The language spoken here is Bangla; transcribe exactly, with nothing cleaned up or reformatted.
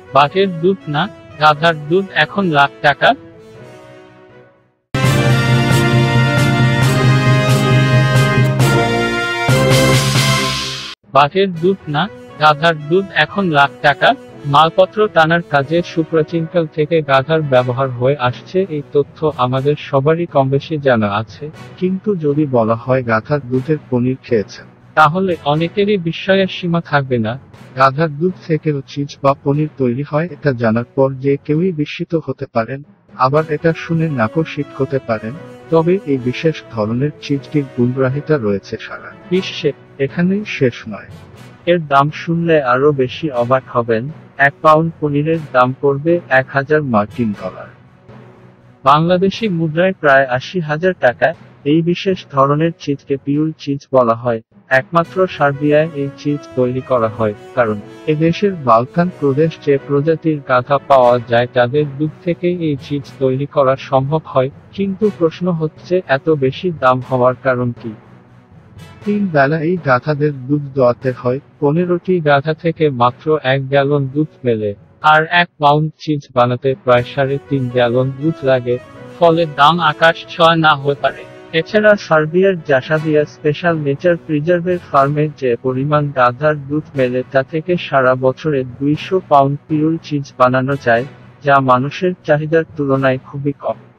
বাঘের দুধ না, গাধার দুধ এখন লাখ টাকা। বাঘের দুধ না, গাধার দুধ এখন লাখ টাকা। মালপত্র টানার কাজে সুপ্রাচীনকাল থেকে গাধার ব্যবহার হয়ে আসছে, এই তথ্য আমাদের সবারই কমবেশি জানা আছে। কিন্তু যদি বলা হয় গাধার দুধের পনির খেয়েছেন, তাহলে অনেকেরই বিস্ময়ের সীমা থাকবে না। গাধার দুধ থেকেও চিজ বা পনির তৈরি হয়, এটা জানার পর যে কেউই বিস্মিত হতে পারেন, আবার এটা শুনে নাকশিট হতে পারেন। তবে এই বিশেষ ধরনের চিজটির গুণগ্রাহিতা রয়েছে সারা বিশ্বে, এখানেই শেষ নয়। এর দাম শুনলে আরো বেশি অবাক হবেন। এক পাউন্ড পনিরের দাম পড়বে এক হাজার মার্কিন ডলার, বাংলাদেশি মুদ্রায় প্রায় আশি হাজার টাকা। এই বিশেষ ধরনের চিজকে পিউল চিজ বলা হয়। একমাত্র সার্বিয়ায় এই চিজ তৈরি করা হয়, কারণ এদেশের বালকান প্রদেশ যে প্রজাতির গাধা পাওয়া যায় তাদের দুধ থেকেই এই চিজ তৈরি করা সম্ভব হয়। কিন্তু প্রশ্ন হচ্ছে, এত বেশি দাম হওয়ার কারণ কি? তিন বেলা এই গাধাদের দুধ দোয়াতে হয়। পনেরোটি গাধা থেকে মাত্র এক গ্যালন দুধ মেলে, আর এক পাউন্ড চিজ বানাতে প্রায় সাড়ে তিন গ্যালন দুধ লাগে। ফলে দাম আকাশ ছোঁয়া না হতে পারে। এছাড়া সার্বিয়ার জাসাদিয়া স্পেশাল নেচার প্রিজার্ভের ফার্মে যে পরিমাণ গাধার দুধ মেলে তা থেকে সারা বছরে দুইশো পাউন্ড পিওর চিজ বানানো যায়, যা মানুষের চাহিদার তুলনায় খুবই কম।